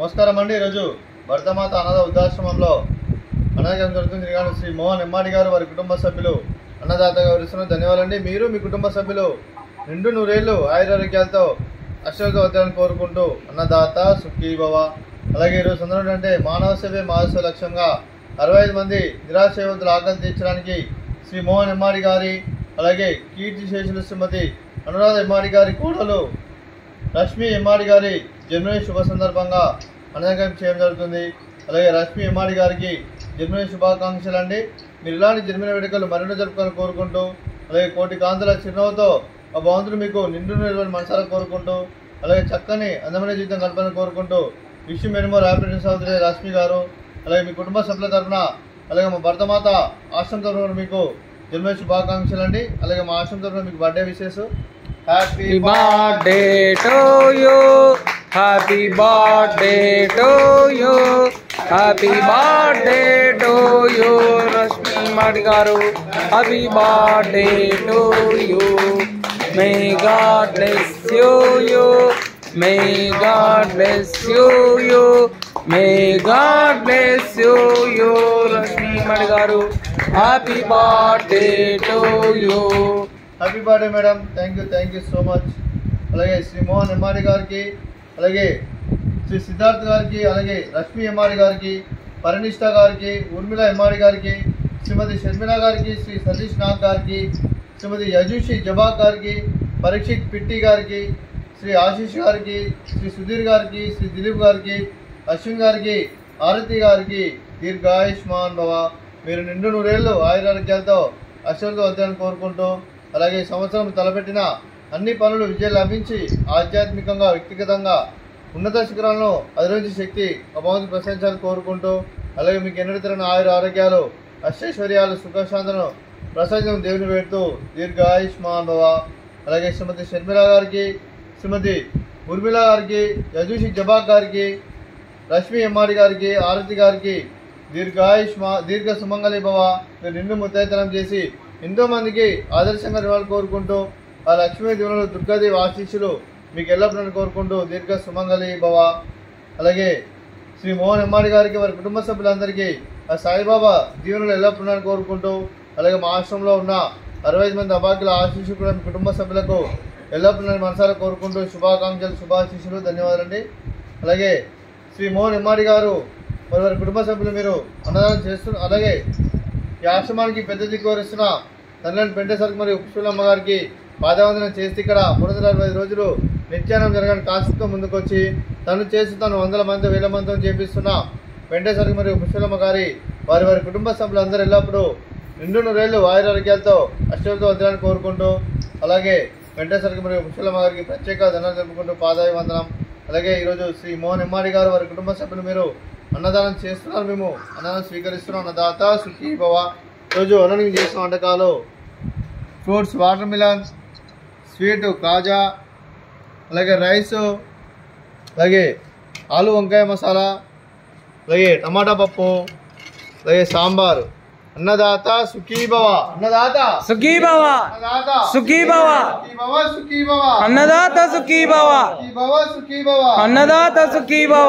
నమస్కారం అండి. ఈరోజు భరతమాత అనాథ వృద్ధాశ్రమంలో అన్నదానం జరుగుతుంది. శ్రీ మోహన్ ఎమ్మాడి గారు వారి కుటుంబ సభ్యులు అన్నదాతగా వివరిస్తున్నారు. ధన్యవాదాలండి. మీరు మీ కుటుంబ సభ్యులు నిండు నూరేళ్లు ఆయురారోగ్యాలతో అశ్వత వద్దాలని కోరుకుంటూ అన్నదాత సుఖీభవ. అలాగే ఈరోజు సందర్భం అంటే మానవ సేవే మానవ లక్ష్యంగా 65 మంది నిరాశ్రయవంతుల ఆకలి తీర్చడానికి శ్రీ మోహన్ ఎమ్మాడి గారి అలాగే కీర్తి శేషులు శ్రీమతి అనురాధ ఎమ్మాడి గారి కోడలు రష్మి ఎమ్మాడి గారి జన్మదిన శుభ సందర్భంగా అన్నదానం చేయడం జరుగుతుంది. అలాగే రష్మి ఎమ్మాడి గారికి జన్మదిన శుభాకాంక్షలు అండి. మీరు ఇలాంటి జన్మదిన వేడుకలు మరెన్నో జరుపుకోవాలని కోరుకుంటూ అలాగే కోటి కాంతుల చిరునవ్వుతో ఆ భగవంతుడు మీకు నిండు నిలవని మనసారా కోరుకుంటూ అలాగే చక్కని అందమైన జీవితం గడపాలని కోరుకుంటూ విష్ మెనీ మోర్ హ్యాపీ సహోదరి రష్మి గారు అలాగే మీ కుటుంబ సభ్యుల తరఫున అలాగే మా భరతమాత ఆశ్రమం తరఫున మీకు జన్మదిన శుభాకాంక్షలు అండి. అలాగే మా ఆశ్రమం తరఫున మీకు birthday wishes. Happy birthday to you. Happy birthday to you. Happy birthday to you, Rashmi Madgaru. Happy birthday to you. May God bless you. May God bless you. May God bless you, Rashmi Madgaru. Happy birthday to you. Happy birthday madam. Thank you so much. అలాగే శ్రీ మోహన్ ఎమ్మాడి గారికి అలాగే శ్రీ సిద్ధార్థ్ గారికి అలాగే రష్మి ఎమ్మాడి గారికి పరినిష్ట గారికి ఉర్మిళ ఎమ్మాడి గారికి శ్రీమతి షర్మిల గారికి శ్రీ సతీష్ నాగ్ గారికి శ్రీమతి యజుషి జబాక్ గారికి పరీక్షిత్ పిట్టి గారికి శ్రీ ఆశీష్ గారికి శ్రీ సుధీర్ గారికి శ్రీ దిలీప్ గారికి అశ్విన్ గారికి ఆరతి గారికి దీర్ఘాయుష్మాన్ భవ. మీరు నిండు నూరేళ్లు ఆయురారోగ్యాలతో అశ్వతో వద్దని కోరుకుంటూ అలాగే సంవత్సరం తలపెట్టిన అన్ని పనులు విజయం లభించి ఆధ్యాత్మికంగా వ్యక్తిగతంగా ఉన్నత శిఖరాలను అధిరోహించే శక్తి భగవంతుని ప్రశంసాలు కోరుకుంటూ అలాగే మీకు ఎన్నడతరని ఆరోగ్యాలు అష్టైశ్వర్యాలు సుఖశాంతను ప్రసాదం దేవుని పెడుతూ దీర్ఘాయుష్మాన్ భవ. అలాగే శ్రీమతి షర్మిల గారికి శ్రీమతి ఉర్మిళ గారికి యజుషి జబాక్ గారికి రష్మి ఎమ్మాడి గారికి ఆరతి గారికి దీర్ఘ సుమంగళి భవ. మీరు నిండు ముత్తైతనం చేసి ఎంతో మందికి ఆదర్శంగా నివాళులు కోరుకుంటూ ఆ లక్ష్మీ దీవులు దుర్గాదేవి ఆశీస్సులు మీకు ఎల్లప్పుడూ కోరుకుంటూ దీర్ఘ సుమంగళి భవ. అలాగే శ్రీ మోహన్ ఎమ్మాడి గారికి వారి కుటుంబ సభ్యులందరికీ ఆ సాయిబాబా దీవులు ఎల్లప్పుడూ కోరుకుంటూ అలాగే మా ఆశ్రమంలో ఉన్న 65 మంది అభాగ్యుల ఆశీస్సులు కూడా మీ కుటుంబ సభ్యులకు ఎల్లప్పుడూ మనసారా కోరుకుంటూ శుభాకాంక్షలు శుభాశీస్సులు. ధన్యవాదాలండి. అలాగే శ్రీ మోహన్ ఎమ్మాడి గారు మరి వారి కుటుంబ సభ్యులు మీరు అన్నదానం చేస్తున్నారు. అలాగే ఈ ఆశ్రమానికి పెద్ద దిక్కు వరిస్తున్న తల్లిని పెంటేసరికి మరియు పుష్పలమ్మ గారికి పాదవందనం చేసి ఇక్కడ 365 రోజులు నిత్యానం జరగని కాశీతో ముందుకొచ్చి తను చేసి తను 100 మంది 1000 మందితో చేపిస్తున్న పెంటేసరికి మరియు పుష్పలమ్మ గారి వారి కుటుంబ సభ్యులందరూ ఎల్లప్పుడూ నిండు నూరేళ్లు ఆయురారోగ్యాలతో అష్టంతో వదలని కోరుకుంటూ అలాగే పెంటేసరికి మరియు పుష్పలమ్మ గారికి ప్రత్యేక ధనాలు జరుపుకుంటూ పాదాభివందనం. అలాగే ఈరోజు శ్రీ మోహన్ ఎమ్మాడి గారు వారి కుటుంబ సభ్యులు మీరు అన్నదానం చేస్తున్నారు. మేము అన్నదానం స్వీకరిస్తున్నాం. అన్నదాత సుఖీభవ. ఈరోజు అన్నదానం చేసిన వంటకాలు ఫ్రూట్స్ వాటర్ మిలన్, స్వీట్ కాజా, అలాగే రైసు, అలాగే ఆలు వంకాయ మసాలా, అలాగే టమాటా పప్పు, అలాగే సాంబారు. అన్నదాత సుఖీభవ. అన్నదాత సుఖీభవ. అన్నదాత సుఖీభవ. సుఖీభవ. అన్నదాత సుఖీభవ. సుఖీభవ. అన్నదాత సుఖీభవ.